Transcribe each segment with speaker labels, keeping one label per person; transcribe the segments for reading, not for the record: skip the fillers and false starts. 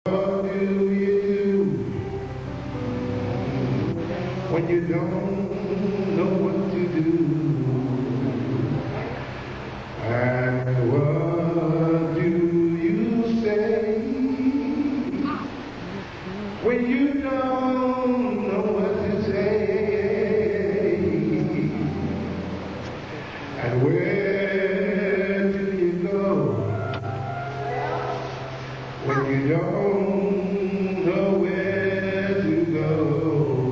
Speaker 1: What do you do when you don't know what to do? And what do you say when you don't know what to say? And where do you go when you don't know where to go?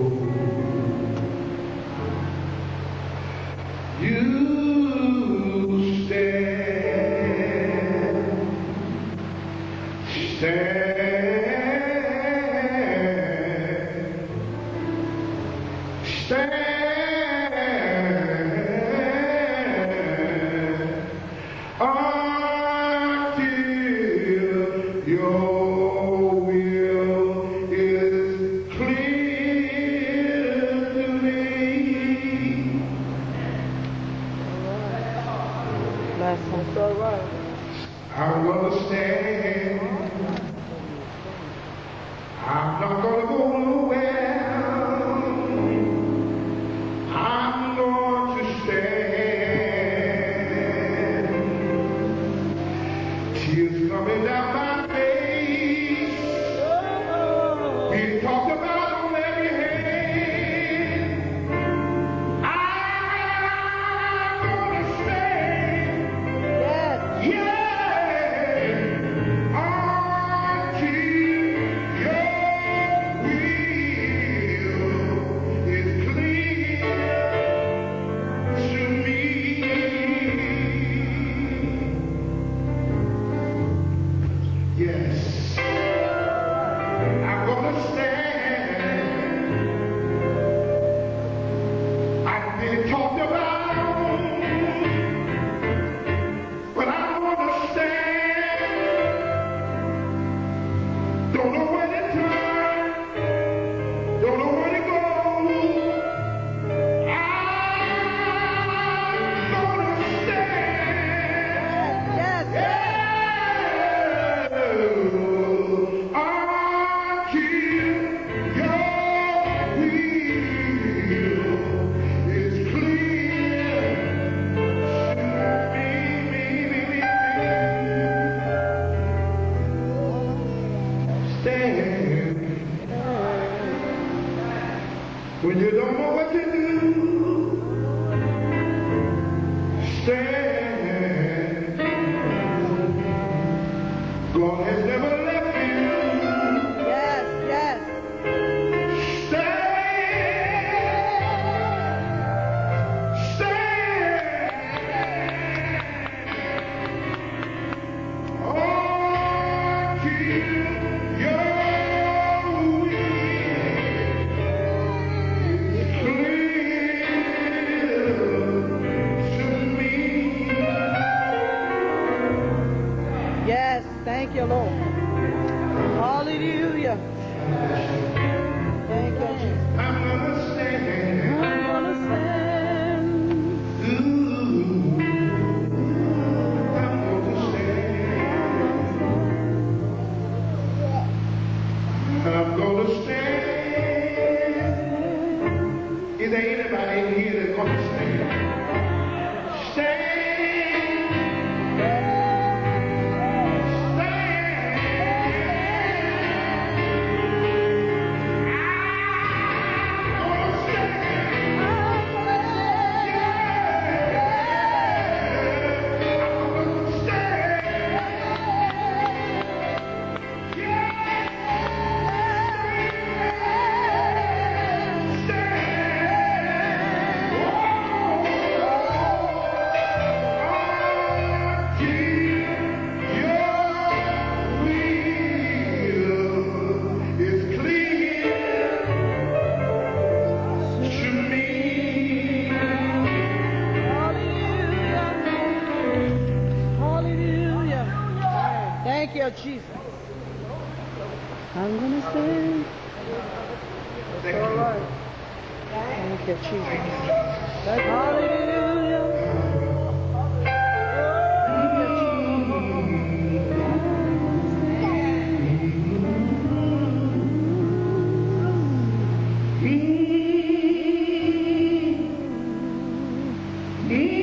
Speaker 1: You stand until your will is clear to me.
Speaker 2: That's all right.
Speaker 1: I'm gonna stand. I'm not gonna go nowhere. I'm going to stand. Tears coming down my face. We talked about on every hand. I'm gonna stand. Yeah. Until your will is clear to me. Yes, I'm gonna stand. I've been talked about, but I'm gonna stand. Don't know where to turn, don't know where to go. I'm gonna stand. Yeah. Until your will is clear to me. Stand when you don't know what to do. Stand. God has never left you. Stand. Stand. Until your will is clear to me.
Speaker 2: Yes, thank you, Lord. Hallelujah. Thank you, Jesus.
Speaker 1: I'm gonna stand.
Speaker 2: I'm gonna stand.
Speaker 1: Ooh, I'm gonna stand. I'm gonna stand. Is there anybody in here that's gonna stand? Stand.
Speaker 2: Thank you, Jesus. I'm going to stand. That's all right. Thank you, Jesus. Hallelujah. Thank you, Jesus.
Speaker 1: He